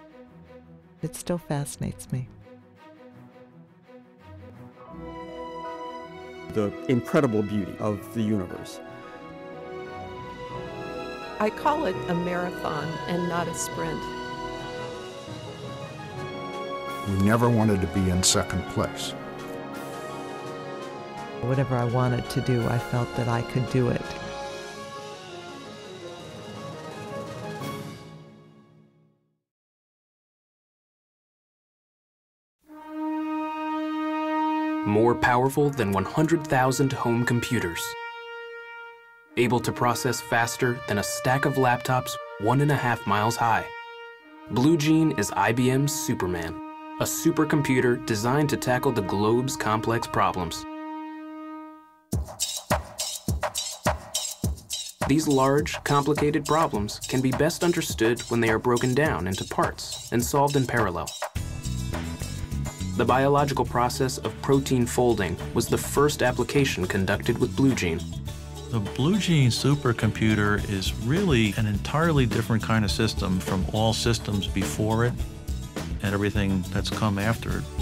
It still fascinates me. The incredible beauty of the universe. I call it a marathon and not a sprint. We never wanted to be in second place. Whatever I wanted to do, I felt that I could do it. More powerful than 100,000 home computers. Able to process faster than a stack of laptops 1.5 miles high. Blue Gene is IBM's Superman, a supercomputer designed to tackle the globe's complex problems. These large, complicated problems can be best understood when they are broken down into parts and solved in parallel. The biological process of protein folding was the first application conducted with Blue Gene. The Blue Gene supercomputer is really an entirely different kind of system from all systems before it and everything that's come after it.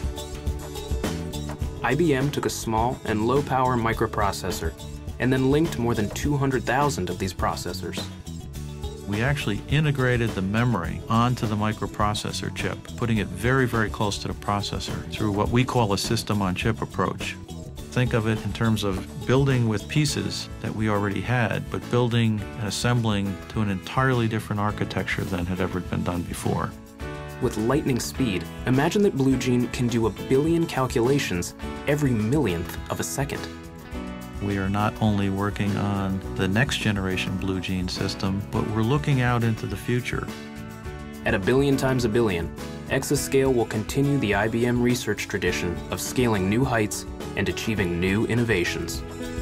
IBM took a small and low-power microprocessor and then linked more than 200,000 of these processors. We actually integrated the memory onto the microprocessor chip, putting it very, very close to the processor through what we call a system-on-chip approach. Think of it in terms of building with pieces that we already had, but building and assembling to an entirely different architecture than had ever been done before. With lightning speed, imagine that Blue Gene can do 1 billion calculations every millionth of a second. We are not only working on the next generation Blue Gene system, but we're looking out into the future. At 1 billion times 1 billion, Exascale will continue the IBM research tradition of scaling new heights and achieving new innovations.